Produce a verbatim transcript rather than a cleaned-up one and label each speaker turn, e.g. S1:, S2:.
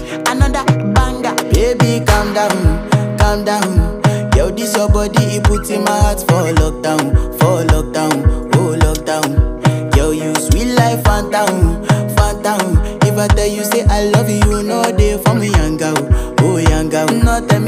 S1: another banger. Baby, calm down, calm down. Yo, this your body, it puts in my heart for lockdown, for lockdown, oh lockdown. Yo, you sweet life, phantom, phantom. If I tell you say I love you, no day for me, young girl, oh young girl. No tell me